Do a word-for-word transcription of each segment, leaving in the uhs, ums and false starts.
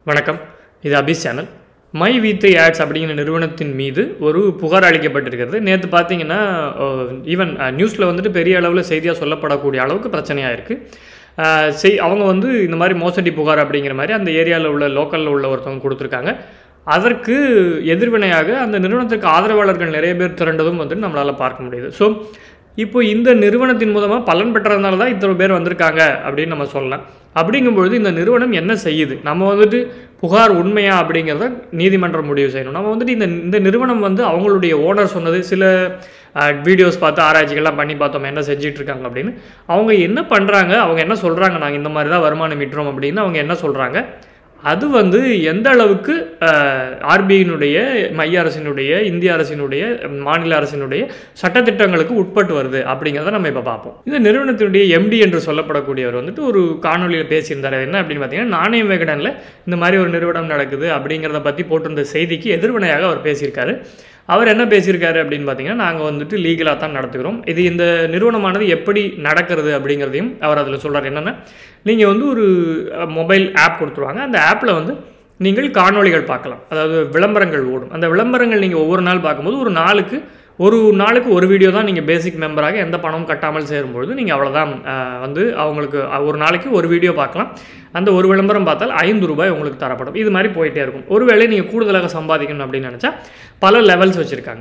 வணக்கம், இது அபிஸ் channel. My V three ads அப்படிங்கிற நிறுவனத்தின் மீது ஒரு புகார் அளிக்கப்பட்டிருக்கிறது. நேற்று பார்த்தீங்கன்னா ஈவன் நியூஸில் வந்துட்டு பெரிய அளவில் செய்தியாக சொல்லப்படக்கூடிய அளவுக்கு பிரச்சனையாக இருக்குது. செய் அவங்க வந்து இந்த மாதிரி மோசடி புகார் அப்படிங்கிற மாதிரி அந்த ஏரியாவில் உள்ள லோக்கலில் உள்ள ஒருத்தவங்க கொடுத்துருக்காங்க. அதற்கு எதிர்வினையாக அந்த நிறுவனத்துக்கு ஆதரவாளர்கள் நிறைய பேர் திரண்டதும் வந்துட்டு நம்மளால் பார்க்க முடியுது. ஸோ இப்போ இந்த நிறுவனத்தின் மூலமாக பலன் பெற்றதுனால தான் இத்தனை பேர் வந்திருக்காங்க அப்படின்னு நம்ம சொல்லலாம். அப்படிங்கும்பொழுது இந்த நிறுவனம் என்ன செய்யுது, நம்ம வந்துட்டு புகார் உண்மையா அப்படிங்கிறத நீதிமன்றம் முடிவு செய்யணும். நம்ம வந்துட்டு இந்த இந்த நிறுவனம் வந்து அவங்களுடைய ஓனர் சொன்னது சில வீடியோஸ் பார்த்து ஆராய்ச்சிகள்லாம் பண்ணி பார்த்தோம் என்ன செஞ்சிட்டு இருக்காங்க அப்படின்னு. அவங்க என்ன பண்ணுறாங்க, அவங்க என்ன சொல்கிறாங்க, நாங்கள் இந்த மாதிரி தான் வருமானம் ஈட்டுறோம் அப்படின்னு அவங்க என்ன சொல்கிறாங்க, அது வந்து எந்த அளவுக்கு ஆர்பிஐனுடைய, மைய அரசினுடைய, இந்திய அரசினுடைய, மாநில அரசினுடைய சட்டத்திட்டங்களுக்கு உட்பட்டு வருது அப்படிங்கிறத நம்ம இப்போ பார்ப்போம். இந்த நிறுவனத்தினுடைய எம்டி என்று சொல்லப்படக்கூடியவர் வந்துட்டு ஒரு காணொலியில் பேசியிருந்தார். என்ன அப்படின்னு பார்த்தீங்கன்னா, நாணயம் விகடனில் இந்த மாதிரி ஒரு நிறுவனம் நடக்குது அப்படிங்கிறத பற்றி போட்டிருந்த செய்திக்கு எதிர்வினையாக அவர் பேசியிருக்காரு. அவர் என்ன பேசியிருக்காரு அப்படின்னு பார்த்தீங்கன்னா, நாங்கள் வந்துட்டு லீகலாக தான் நடத்துகிறோம், இது இந்த நிறுவனமானது எப்படி நடக்கிறது அப்படிங்கிறதையும் அவர் அதில் சொல்கிறார். என்னென்னா, நீங்கள் வந்து ஒரு மொபைல் ஆப் கொடுத்துருவாங்க, அந்த ஆப்பில் வந்து நீங்கள் காணொளிகள் பார்க்கலாம், அதாவது விளம்பரங்கள் ஓடும். அந்த விளம்பரங்கள் நீங்கள் ஒவ்வொரு நாள் பார்க்கும்போது ஒரு நாளுக்கு ஒரு நாளுக்கு ஒரு வீடியோ தான் நீங்கள் பேசிக் மெம்பராக எந்த பணமும் கட்டாமல் சேரும்பொழுது நீங்கள் அவ்வளோதான் வந்து அவங்களுக்கு ஒரு நாளைக்கு ஒரு வீடியோ பார்க்கலாம். அந்த ஒரு விளம்பரம் பார்த்தால் ஐந்து ரூபாய் உங்களுக்கு தரப்படும். இது மாதிரி போயிட்டே இருக்கும். ஒருவேளை நீங்கள் கூடுதலாக சம்பாதிக்கணும் அப்படின்னு நினச்சா பல லெவல்ஸ் வச்சுருக்காங்க.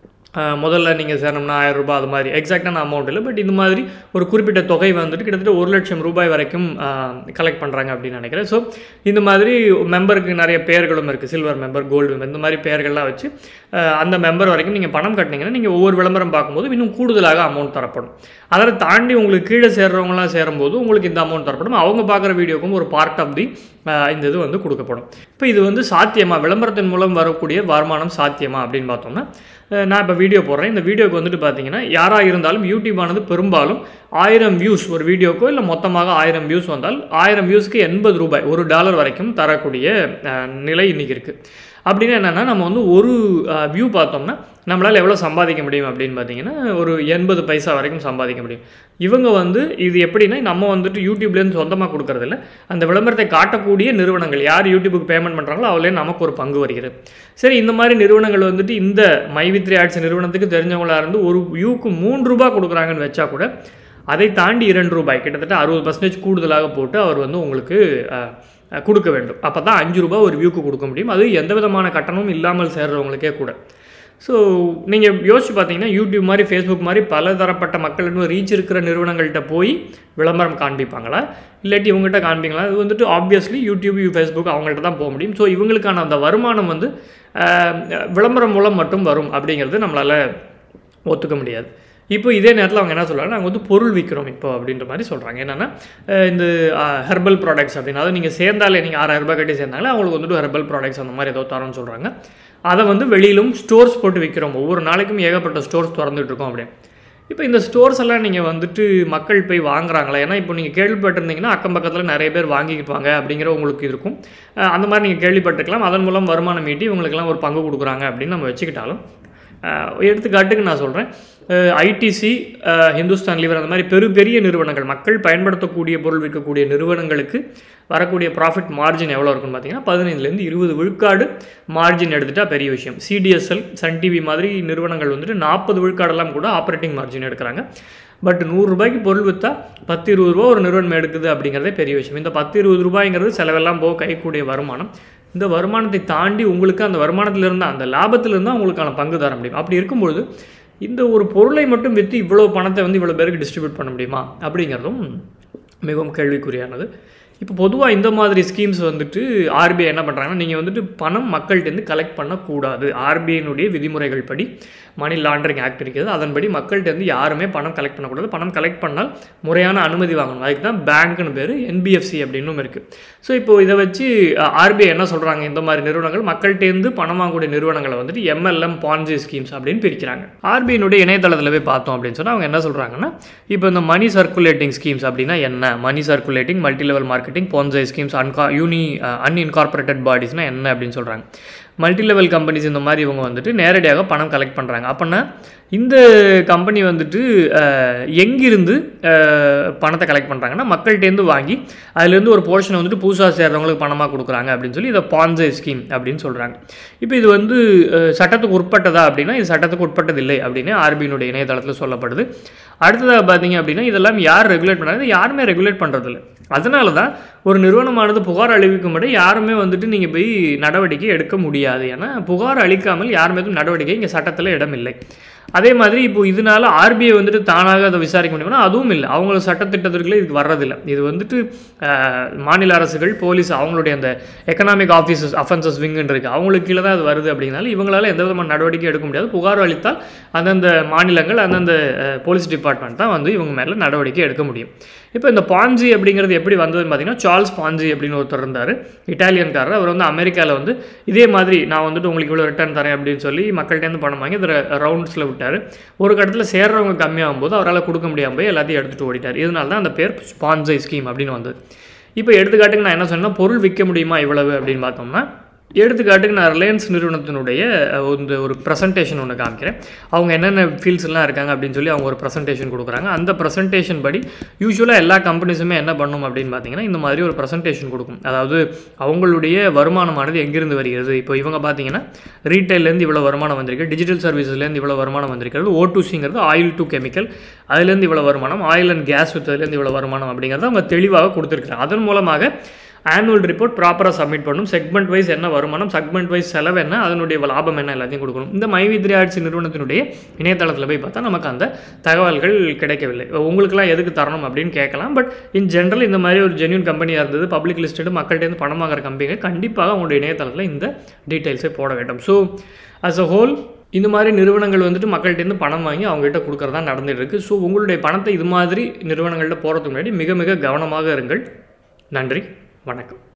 முதல்ல நீங்கள் சேரணும்னா ஆயிரம் ரூபாய், அது மாதிரி எக்ஸாக்டான அமௌண்ட் இல்லை, பட் இந்த மாதிரி ஒரு குறிப்பிட்ட தொகை வந்துட்டு கிட்டத்தட்ட ஒரு லட்சம் ரூபாய் வரைக்கும் கலெக்ட் பண்ணுறாங்க அப்படின்னு நினைக்கிறேன். ஸோ இந்த மாதிரி மெம்பருக்கு நிறைய பேர்களும் இருக்குது, சில்வர் மெம்பர், கோல்டு மெம்பர், இந்த மாதிரி பேர்கள்லாம் வச்சு அந்த மெம்பர் வரைக்கும் நீங்கள் பணம் கட்டினீங்கன்னா நீங்கள் ஒவ்வொரு விளம்பரம் பார்க்கும்போது இன்னும் கூடுதலாக அமௌண்ட் தரப்படும். அதை தாண்டி உங்களுக்கு கீழே சேர்றவங்களாம் சேரும்போது உங்களுக்கு இந்த அமௌண்ட் தரப்படும். அவங்க பார்க்குற வீடியோக்கும் ஒரு பார்ட் ஆஃப் தி இந்த இது வந்து கொடுக்கப்படும். இப்போ இது வந்து சாத்தியமா, விளம்பரத்தின் மூலம் வரக்கூடிய வருமானம் சாத்தியமா அப்படின்னு பார்த்தோம்னா, நான் இப்போ வீடியோ போடுறேன். இந்த வீடியோக்கு வந்துட்டு பார்த்தீங்கன்னா யாராக இருந்தாலும் யூடியூப் ஆனது பெரும்பாலும் ஆயிரம் வியூஸ் ஒரு வீடியோக்கோ இல்லை மொத்தமாக ஆயிரம் வியூஸ் வந்தால் ஆயிரம் வியூஸ்க்கு எண்பது ரூபாய், ஒரு டாலர் வரைக்கும் தரக்கூடிய நிலை இன்றைக்கி இருக்குது. அப்படின்னா என்னென்னா, நம்ம வந்து ஒரு வியூ பார்த்தோம்னா நம்மளால் எவ்வளோ சம்பாதிக்க முடியும் அப்படின்னு பார்த்தீங்கன்னா ஒரு எண்பது பைசா வரைக்கும் சம்பாதிக்க முடியும். இவங்க வந்து இது எப்படின்னா, நம்ம வந்துட்டு யூடியூப்லேருந்து சொந்தமாக கொடுக்குறதில்ல, அந்த விளம்பரத்தை காட்டக்கூடிய நிறுவனங்கள் யார் யூடியூபுக்கு பேமெண்ட் பண்ணுறாங்களோ அவளே நமக்கு ஒரு பங்கு வருகிறது. சரி, இந்த மாதிரி நிறுவனங்கள் வந்துட்டு இந்த மை வி த்ரீ ஆட்ஸ் நிறுவனத்துக்கு தெரிஞ்சவங்களாக இருந்து ஒரு வியூக்கு மூன்று ரூபா கொடுக்குறாங்கன்னு வச்சா கூட அதை தாண்டி இரண்டு ரூபாய், கிட்டத்தட்ட அறுபது பர்சன்டேஜ் கூடுதலாக போட்டு அவர் வந்து உங்களுக்கு கொடுக்க வேண்டும். அப்போ தான் அஞ்சு ரூபாய் ஒரு வியூக்கு கொடுக்க முடியும். அது எந்த விதமான கட்டணமும் இல்லாமல் சேர்றவங்களுக்கே கூட. ஸோ நீங்கள் யோசிச்சு பார்த்தீங்கன்னா, யூடியூப் மாதிரி, ஃபேஸ்புக் மாதிரி பல தரப்பட்ட மக்கள் இன்னும் ரீச் இருக்கிற நிறுவனங்கள்கிட்ட போய் விளம்பரம் காண்பிப்பாங்களா, இல்லாட்டி இவங்ககிட்ட காண்பிங்களா? அது வந்துட்டு ஆப்வியஸ்லி யூடியூப், ஃபேஸ்புக் அவங்கள்ட்ட தான் போக முடியும். ஸோ இவங்களுக்கான அந்த வருமானம் வந்து விளம்பரம் மூலம் மட்டும் வரும் அப்படிங்கிறது நம்மளால் ஒத்துக்க முடியாது. இப்போ இதே நேரத்தில் அவங்க என்ன சொல்கிறாங்க, நாங்கள் வந்து பொருள் விற்கிறோம் இப்போ அப்படின்ற மாதிரி சொல்கிறாங்க. என்னென்னா, இந்த ஹெர்பல் ப்ராடக்ட்ஸ் அப்படின்னு, அதை நீங்கள் சேர்ந்தாலே, நீங்கள் ஆறாயிரம் ரூபாய் கட்டி சேர்ந்தாலே அவங்களுக்கு வந்துட்டு ஹெர்பல் ப்ராடக்ட்ஸ் அந்த மாதிரி ஏதோ தரோன்னு சொல்கிறாங்க. அதை வந்து வெளியிலும் ஸ்டோர்ஸ் போட்டு விற்கிறோம், ஒவ்வொரு நாளைக்கும் ஏகப்பட்ட ஸ்டோர்ஸ் திறந்துட்டு இருக்கோம் அப்படின்னு. இப்போ இந்த ஸ்டோர்ஸ் எல்லாம் நீங்கள் வந்துட்டு மக்கள் போய் வாங்குறாங்களா? ஏன்னா இப்போ நீங்கள் கேள்விப்பட்டிருந்தீங்கன்னா அக்கம் பக்கத்தில் நிறைய பேர் வாங்கிக்குவாங்க அப்படிங்கிற உங்களுக்கு இருக்கும். அந்த மாதிரி நீங்கள் கேள்விப்பட்டிருக்கலாம். அதன் மூலம் வருமானம் ஈட்டி இவங்களுக்கெல்லாம் ஒரு பங்கு கொடுக்குறாங்க அப்படின்னு நம்ம வச்சுக்கிட்டாலும், எடுத்துக்காட்டுக்கு நான் சொல்கிறேன், ஐடிசி, ஹிந்துஸ்தான் லீவர், அந்த மாதிரி பெரு பெரிய நிறுவனங்கள், மக்கள் பயன்படுத்தக்கூடிய பொருள் விற்கக்கூடிய நிறுவனங்களுக்கு வரக்கூடிய ப்ராஃபிட் மார்ஜின் எவ்வளோ இருக்குன்னு பார்த்தீங்கன்னா பதினைந்துலேருந்து இருபது விழுக்காடு மார்ஜின் எடுத்துகிட்டா பெரிய விஷயம். சிடிஎஸ்எல், சன் டிவி மாதிரி நிறுவனங்கள் வந்துட்டு நாற்பது விழுக்காடெல்லாம் கூட ஆப்ரேட்டிங் மார்ஜின் எடுக்கிறாங்க. பட் நூறுரூபாய்க்கு பொருள் விற்றா பத்து இருபது ரூபா ஒரு நிறுவனம் எடுக்குது அப்படிங்கிறதே பெரிய விஷயம். இந்த பத்து இருபது ரூபாய்ங்கிறது செலவெல்லாம் போக கைக்கூடிய வருமானம். இந்த வருமானத்தை தாண்டி உங்களுக்கு அந்த வருமானத்திலிருந்து, அந்த லாபத்திலிருந்து உங்களுக்கான பங்கு தர முடியும். அப்படி இருக்கும்பொழுது இந்த ஒரு பொருளை மட்டும் விற்று இவ்வளோ பணத்தை வந்து இவ்வளோ பேருக்கு டிஸ்ட்ரிபியூட் பண்ண முடியுமா அப்படிங்கிறதும் மிகவும் கேள்விக்குறியானது. இப்போ பொதுவாக இந்த மாதிரி ஸ்கீம்ஸ் வந்துட்டு ஆர்பிஐ என்ன பண்ணுறாங்கன்னா, நீங்கள் வந்துட்டு பணம் மக்கள்கிட்டேருந்து கலெக்ட் பண்ணக்கூடாது. ஆர்பிஐனுடைய விதிமுறைகள் படி மணி லாண்டரிங் ஆக்ட் இருக்கிறது, அதன்படி மக்கள்கிட்டேருந்து யாருமே பணம் கலெக்ட் பண்ணக்கூடாது. பணம் கலெக்ட் பண்ணால் முறையான அனுமதி வாங்கணும். அதுக்கு தான் பேங்க்னு பேர், என்பிஎஃப்சி அப்படின்னும் இருக்குது. ஸோ இப்போ இதை வச்சு ஆர்பிஐ என்ன சொல்கிறாங்க, இந்த மாதிரி நிறுவனங்கள் மக்கள்கிட்டேருந்து பணம் வாங்கக்கூடிய நிறுவனங்களை வந்துட்டு எம்எல்எம், பான்சி ஸ்கீம்ஸ் அப்படின்னு பிரிக்கிறாங்க. ஆர்பிஐனுடைய இணையதளத்தில் போய் பார்த்தோம் அப்படின்னு சொன்னால் அவங்க என்ன சொல்கிறாங்கன்னா, இப்போ இந்த மணி சர்க்குலேட்டிங் ஸ்கீம்ஸ் அப்படின்னா என்ன, money circulating, multi level marketing, ponzi schemes, அன்கா யூனி அன்இன்கார்பரேட்டட் பாடிஸ்னால் என்ன அப்படின்னு சொல்கிறாங்க. மல்டி லெவல் கம்பெனிஸ் இந்த மாதிரி இவங்க வந்துட்டு நேரடியாக பணம் கலெக்ட் பண்ணுறாங்க. அப்படின்னா இந்த கம்பெனி வந்துட்டு எங்கிருந்து பணத்தை கலெக்ட் பண்ணுறாங்கன்னா மக்கள்கிட்டேருந்து வாங்கி அதுலேருந்து ஒரு போர்ஷனை வந்துட்டு புதுசாக சேர்றவங்களுக்கு பணமாக கொடுக்குறாங்க அப்படின்னு சொல்லி இதை பான்சே ஸ்கீம் அப்படின்னு சொல்கிறாங்க. இப்போ இது வந்து சட்டத்துக்கு உட்பட்டதா அப்படின்னா இது சட்டத்துக்கு உட்பட்டது இல்லை அப்படின்னு ஆர்பிஐனுடைய இணையதளத்தில் சொல்லப்படுது. அடுத்ததாக பார்த்தீங்க அப்படின்னா இதெல்லாம் யார் ரெகுலேட் பண்ணுறாங்க? யாருமே ரெகுலேட் பண்ணுறதில்ல. அதனால தான் ஒரு நிறுவனமானது புகார் அளிக்கும் முறை யாருமே வந்துட்டு நீங்கள் போய் நடவடிக்கை எடுக்க முடியாது. ஏன்னா புகார் அளிக்காமல் யார் மீதும் நடவடிக்கை இங்கே சட்டத்தில் இடம் இல்லை. அதே மாதிரி இப்போ இதனால ஆர்பிஐ வந்துட்டு தானாக அதை விசாரிக்க முடியும்னா அதுவும் இல்லை. அவங்கள சட்டத்திட்டத்திற்குள்ளே இதுக்கு வர்றதில்லை. இது வந்துட்டு மாநில அரசுகள், போலீஸ், அவங்களுடைய அந்த எக்கனாமிக் ஆஃபீஸஸ் அஃபென்சஸ் விங்குன்னு இருக்குது, அவங்களுக்கு கீழே தான் அது வருது. அப்படின்னால இவங்களால எந்த விதமான நடவடிக்கை எடுக்க முடியாது. புகார் அளித்தால் அந்தந்த மாநிலங்கள் அந்தந்த போலீஸ் டிபார்ட்மெண்ட் தான் வந்து இவங்க மேலே நடவடிக்கை எடுக்க முடியும். இப்போ இந்த பான்சி அப்படிங்கிறது எப்படி வந்ததுன்னு பார்த்தீங்கன்னா சார்ல்ஸ் பான்சி அப்படின்னு ஒருத்தர் இருந்தார், இட்டாலியன்காரர். அவர் வந்து அமெரிக்காவில் வந்து இதே மாதிரி நான் வந்துட்டு உங்களுக்கு இவ்வளோ ரிட்டர்ன் தரேன் அப்படின்னு சொல்லி மக்கள்கிட்டேருந்து பணம் வாங்கி அதை ரவுண்ட்ஸில் விட்டார். ஒரு கட்டத்தில் சேர்றவங்க கம்மியாகும் போது அவரால் கொடுக்க முடியாமல் போய் எல்லாத்தையும் எடுத்துகிட்டு ஓடிட்டார். இதனால தான் அந்த பேர் பான்சி ஸ்கீம் அப்படின்னு வந்தது. இப்போ எடுத்துக்காட்டுக்கு நான் என்ன சொன்னேன்னா பொருள் விற்க முடியுமா இவ்வளவு அப்படின்னு பார்த்தோம்னா, எடுத்துக்காட்டுக்கு நான் ரிலையன்ஸ் நிறுவனத்தினுடைய இந்த ஒரு ப்ரெசன்டேஷன் ஒன்று காமிக்கிறேன். அவங்க என்னென்ன ஃபீல்ட்ஸ்லாம் இருக்காங்க அப்படின்னு சொல்லி அவங்க ஒரு ப்ரெசன்டேஷன் கொடுக்குறாங்க. அந்த ப்ரெசன்டேஷன் படி யூஸ்வலாக எல்லா கம்பெனிஸுமே என்ன பண்ணும் அப்படின்னு பார்த்தீங்கன்னா இந்த மாதிரி ஒரு ப்ரெசன்டேஷன் கொடுக்கும். அதாவது அவங்களுடைய வருமானமானது எங்கிருந்து வருகிறது. இப்போ இவங்க பார்த்தீங்கன்னா ரீட்டைல்லேருந்து இவ்வளோ வருமானம் வந்திருக்கு, டிஜிட்டல் சர்வீஸ்லேருந்து இவ்வளோ வருமானம் வந்திருக்கிறது, ஓ டூ சிங்கிறது ஆயில் டு கெமிக்கல், அதுலேருந்து இவ்வளோ வருமானம், ஆயில் அண்ட் கேஸ் வித்ததுலேருந்து இவ்வளோ வருமானம் அப்படிங்கிறத அவங்க தெளிவாக கொடுத்துருக்குறாங்க. அதன் மூலமாக ஆனுவல் ரிப்போர்ட் ப்ராப்பராக சப்மிட் பண்ணணும். செக்மெண்ட் வைஸ் என்ன வருமானம், செக்மெண்ட் வைஸ் செலவு என்ன, அதனுடைய லாபம் என்ன, எல்லாத்தையும் கொடுக்கணும். இந்த மை வி த்ரீ ஆட்சி நிறுவனத்தினுடைய இணையதளத்தில் போய் பார்த்தா நமக்கு அந்த தகவல்கள் கிடைக்கவில்லை. உங்களுக்குலாம் எதுக்கு தரணும் அப்படின்னு கேட்கலாம். பட் இன் ஜென்ரல் இந்த மாதிரி ஒரு ஜென்யூன் கம்பெனியாக இருந்தது, பப்ளிக் லிஸ்டடு, மக்கள்கிட்ட பணமாகிற கம்பெனிகள் கண்டிப்பாக அவங்களுடைய இணையதளத்தில் இந்த டீட்டெயில்ஸை போட வேண்டும். ஸோ அஸ் அ ஹோல் இந்த மாதிரி நிறுவனங்கள் வந்துட்டு மக்கள்கிட்டேருந்து பணம் வாங்கி அவங்ககிட்ட கொடுக்குறதா நடந்துட்டு இருக்குது. ஸோ உங்களுடைய பணத்தை இது மாதிரி நிறுவனங்கள்ட்ட போகிறதுக்கு முன்னாடி மிக மிக கவனமாக இருங்கள். நன்றி, வணக்கம்.